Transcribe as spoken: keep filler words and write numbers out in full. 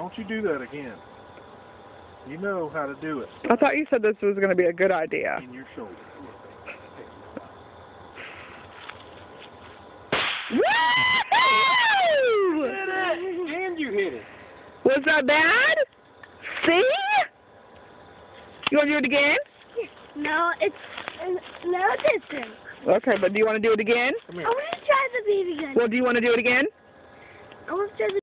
Don't you do that again. You know how to do it. I thought you said this was going to be a good idea. In your shoulder. Woo! Hit it! And you hit it. Was that bad? See? You want to do it again? No, it's no distance. Okay, but do you want to do it again? Come I here. want to try the beat again. Well, do you want to do it again? I want to try the